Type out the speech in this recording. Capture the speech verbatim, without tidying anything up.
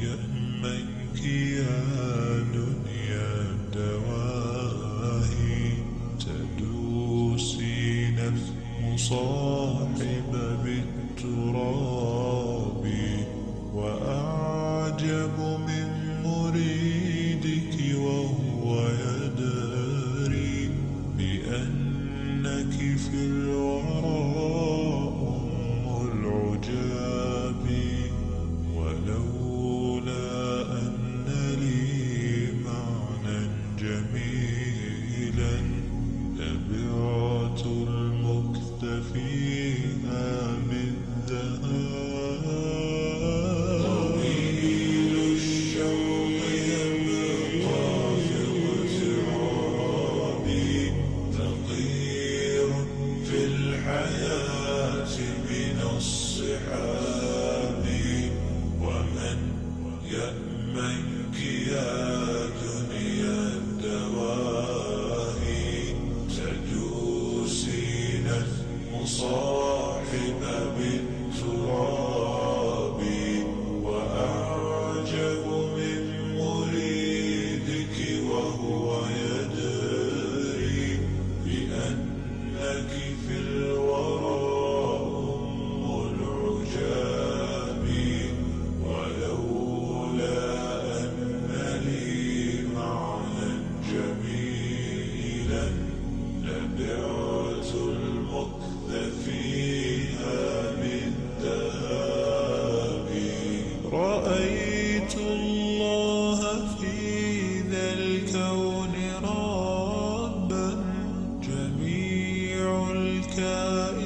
يأمنك يا دنيا الدواهي تدوسين المصاحب بالتراب. وأعجب من مريدك وهو يدري بأنك في الوراء أم العجاب. ولولا أن لي معنى جميلا لبعت المكث فيها بالذهاب. طويل الشوق يبقى في اغترابي فقير في الحياة من الصحاب. ومن يأمنك يا دنيا الدواهي تدوسين المصاحب بالتراب. وأعجب من مريدك وهو يدري بأنك في الوراء أم العجاب. ولولا أن لي معنى جميلا لبعت المكث فيها بالذهاب. رأيت الله في ذا الكون ربا جميع الكائنات